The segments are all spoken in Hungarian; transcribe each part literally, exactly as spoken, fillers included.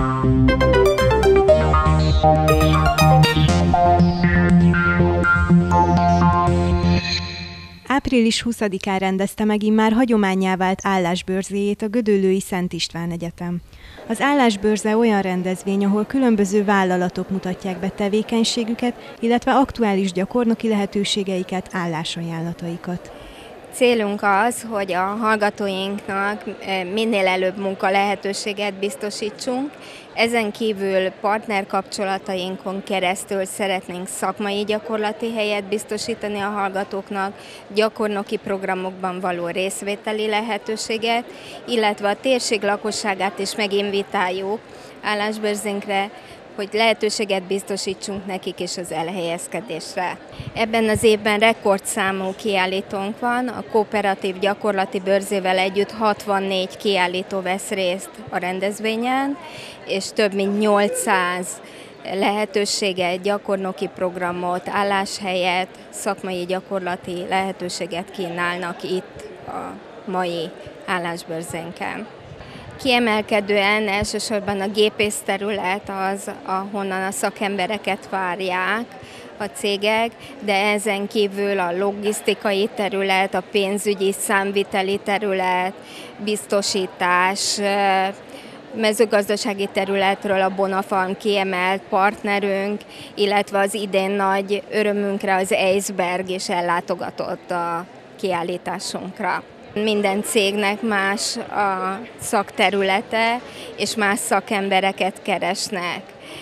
április huszadikán rendezte meg immár hagyománnyá vált állásbörzéjét a Gödöllői Szent István Egyetem. Az állásbörze olyan rendezvény, ahol különböző vállalatok mutatják be tevékenységüket, illetve aktuális gyakornoki lehetőségeiket, állásajánlataikat. Célunk az, hogy a hallgatóinknak minél előbb munka lehetőséget biztosítsunk. Ezen kívül partnerkapcsolatainkon keresztül szeretnénk szakmai gyakorlati helyet biztosítani a hallgatóknak, gyakornoki programokban való részvételi lehetőséget, illetve a térség lakosságát is meginvitáljuk állásbörzénkre, hogy lehetőséget biztosítsunk nekik is az elhelyezkedésre. Ebben az évben rekordszámú kiállítónk van, a kooperatív gyakorlati bőrzével együtt hatvannégy kiállító vesz részt a rendezvényen, és több mint nyolcszáz lehetőséget, gyakornoki programot, álláshelyet, szakmai gyakorlati lehetőséget kínálnak itt a mai állásbőrzénken. Kiemelkedően elsősorban a gépész terület az, ahonnan a szakembereket várják a cégek, de ezen kívül a logisztikai terület, a pénzügyi számviteli terület, biztosítás, mezőgazdasági területről a Bonafarm kiemelt partnerünk, illetve az idén nagy örömünkre az Eisberg is ellátogatott a kiállításunkra. Minden cégnek más a szakterülete, és más szakembereket keresnek.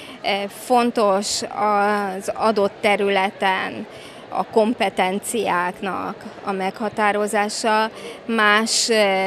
Fontos az adott területen a kompetenciáknak a meghatározása, más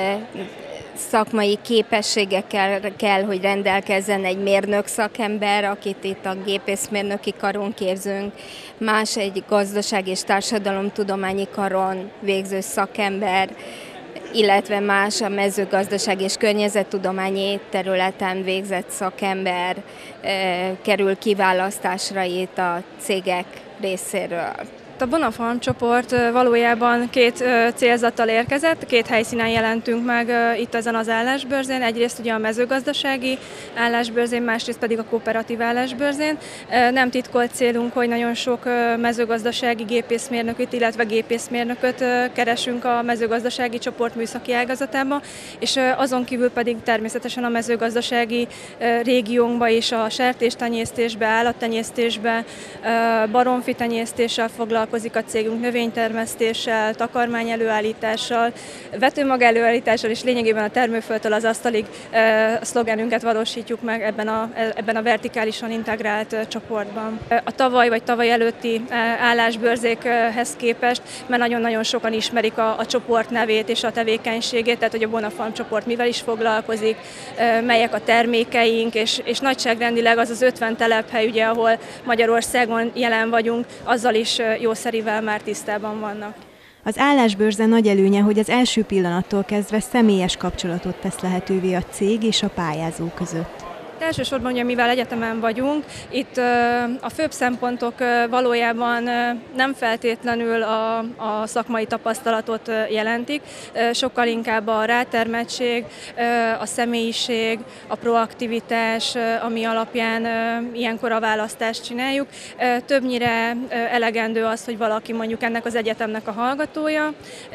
szakmai képességekkel kell, hogy rendelkezzen egy mérnök szakember, akit itt a gépészmérnöki karon képzünk, más egy gazdaság és társadalomtudományi karon végző szakember, illetve más a mezőgazdaság és környezettudományi területen végzett szakember kerül kiválasztásra itt a cégek részéről. A Bonafarm csoport valójában két célzattal érkezett, két helyszínen jelentünk meg itt ezen az állásbörzén, egyrészt ugye a mezőgazdasági állásbörzén, másrészt pedig a kooperatív állásbörzén. Nem titkolt célunk, hogy nagyon sok mezőgazdasági gépészmérnököt, illetve gépészmérnököt keresünk a mezőgazdasági csoport műszaki ágazatában, és azon kívül pedig természetesen a mezőgazdasági régiónkba is a sertéstenyésztésbe, állattenyésztésbe, baromfitenyésztéssel foglalkozunk, a cégünk növénytermesztéssel, takarmány előállítással, vetőmag előállítással, és lényegében a termőföldtől az asztalig a szlogenünket valósítjuk meg ebben a, ebben a vertikálisan integrált csoportban. A tavaly vagy tavaly előtti állásbörzékhez képest, mert nagyon-nagyon sokan ismerik a, a csoport nevét és a tevékenységét, tehát hogy a Bonafarm csoport mivel is foglalkozik, melyek a termékeink, és, és nagyságrendileg az az ötven telephely, ugye, ahol Magyarországon jelen vagyunk, azzal is jószerivel már tisztában vannak. Az állásbőrze nagy előnye, hogy az első pillanattól kezdve személyes kapcsolatot tesz lehetővé a cég és a pályázó között. Elsősorban, ugye, mivel egyetemen vagyunk, itt a főbb szempontok valójában nem feltétlenül a, a szakmai tapasztalatot jelentik, sokkal inkább a rátermettség, a személyiség, a proaktivitás, ami alapján ilyenkor a választást csináljuk. Többnyire elegendő az, hogy valaki mondjuk ennek az egyetemnek a hallgatója,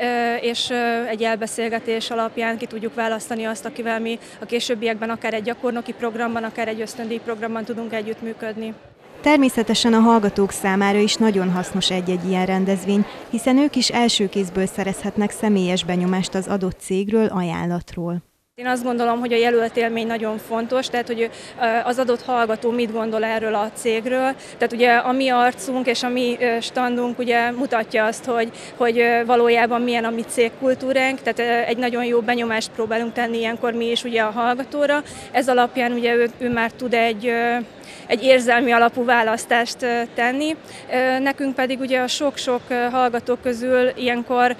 és egy elbeszélgetés alapján ki tudjuk választani azt, akivel mi a későbbiekben akár egy gyakornoki programban, akár egy ösztöndíjprogramban tudunk együttműködni. Természetesen a hallgatók számára is nagyon hasznos egy-egy ilyen rendezvény, hiszen ők is első kézből szerezhetnek személyes benyomást az adott cégről, ajánlatról. Én azt gondolom, hogy a jelölt élmény nagyon fontos, tehát hogy az adott hallgató mit gondol erről a cégről. Tehát ugye a mi arcunk és a mi standunk ugye mutatja azt, hogy, hogy valójában milyen a mi cégkultúránk, tehát egy nagyon jó benyomást próbálunk tenni ilyenkor mi is ugye a hallgatóra. Ez alapján ugye ő, ő már tud egy egy érzelmi alapú választást tenni. Nekünk pedig ugye a sok-sok hallgató közül ilyenkor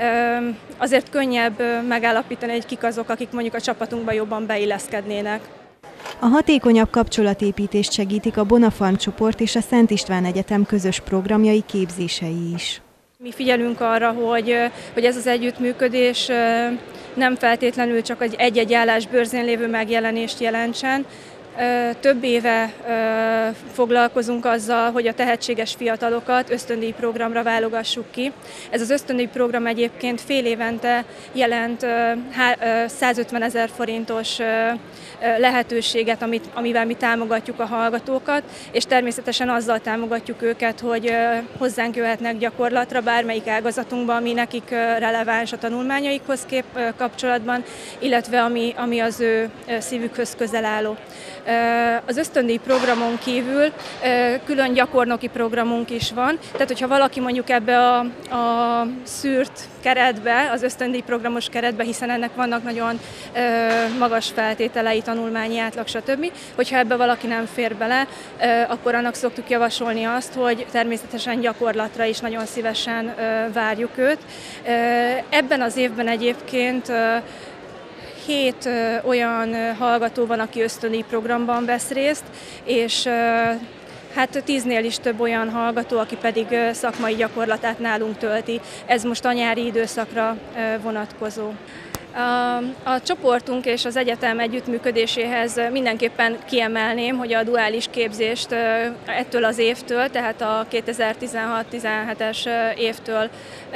azért könnyebb megállapítani, hogy kik azok, akik mondjuk a csapatunkba jobban beilleszkednének. A hatékonyabb kapcsolatépítést segítik a Bonafarm csoport és a Szent István Egyetem közös programjai, képzései is. Mi figyelünk arra, hogy, hogy ez az együttműködés nem feltétlenül csak egy-egy állásbörzén lévő megjelenést jelentsen, Több éve foglalkozunk azzal, hogy a tehetséges fiatalokat ösztöndíj programra válogassuk ki. Ez az ösztöndíj program egyébként fél évente jelent százötven ezer forintos lehetőséget, amit, amivel mi támogatjuk a hallgatókat, és természetesen azzal támogatjuk őket, hogy hozzánk jöhetnek gyakorlatra bármelyik ágazatunkban, ami nekik releváns a tanulmányaikhoz kép kapcsolatban, illetve ami, ami az ő szívükhöz közel álló. Az ösztöndíj programon kívül külön gyakornoki programunk is van, tehát hogyha valaki mondjuk ebbe a, a szűrt keretbe, az ösztöndíj programos keretbe, hiszen ennek vannak nagyon magas feltételei, tanulmányi átlag, stb. Hogyha ebbe valaki nem fér bele, akkor annak szoktuk javasolni azt, hogy természetesen gyakorlatra is nagyon szívesen várjuk őt. Ebben az évben egyébként hét olyan hallgató van, aki ösztöndíj programban vesz részt, és hát tíznél is több olyan hallgató, aki pedig szakmai gyakorlatát nálunk tölti. Ez most a nyári időszakra vonatkozó. A, a csoportunk és az egyetem együttműködéséhez mindenképpen kiemelném, hogy a duális képzést ettől az évtől, tehát a kétezer-tizenhat tizenhetes évtől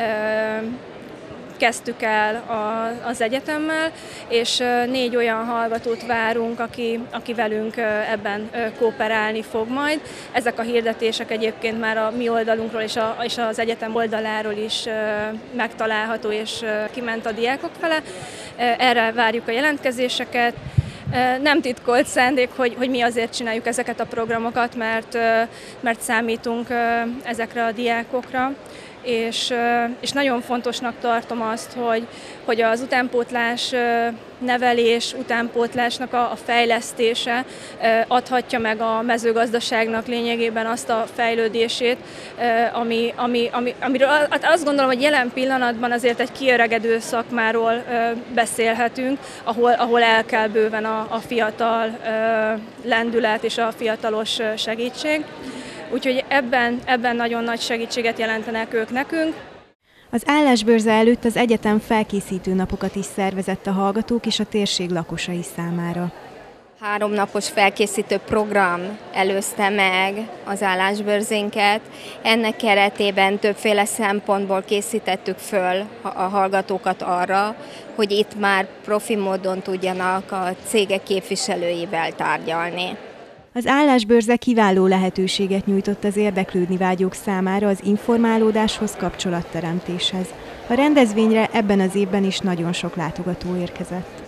kezdtük el a, az egyetemmel, és négy olyan hallgatót várunk, aki, aki velünk ebben kooperálni fog majd. Ezek a hirdetések egyébként már a mi oldalunkról és, a, és az egyetem oldaláról is megtalálható, és kiment a diákok fele. Erre várjuk a jelentkezéseket. Nem titkolt szándék, hogy, hogy mi azért csináljuk ezeket a programokat, mert, mert számítunk ezekre a diákokra. És, és nagyon fontosnak tartom azt, hogy, hogy az utánpótlás nevelés, utánpótlásnak a, a fejlesztése adhatja meg a mezőgazdaságnak lényegében azt a fejlődését, ami, ami, ami, amiről azt gondolom, hogy jelen pillanatban azért egy kiöregedő szakmáról beszélhetünk, ahol, ahol el kell bőven a, a fiatal lendület és a fiatalos segítség. Úgyhogy ebben, ebben nagyon nagy segítséget jelentenek ők nekünk. Az állásbőrze előtt az egyetem felkészítő napokat is szervezett a hallgatók és a térség lakosai számára. Három napos felkészítő program előzte meg az állásbőrzénket. Ennek keretében többféle szempontból készítettük föl a hallgatókat arra, hogy itt már profi módon tudjanak a cégek képviselőivel tárgyalni. Az állásbőrze kiváló lehetőséget nyújtott az érdeklődni vágyók számára az informálódáshoz, kapcsolatteremtéshez. A rendezvényre ebben az évben is nagyon sok látogató érkezett.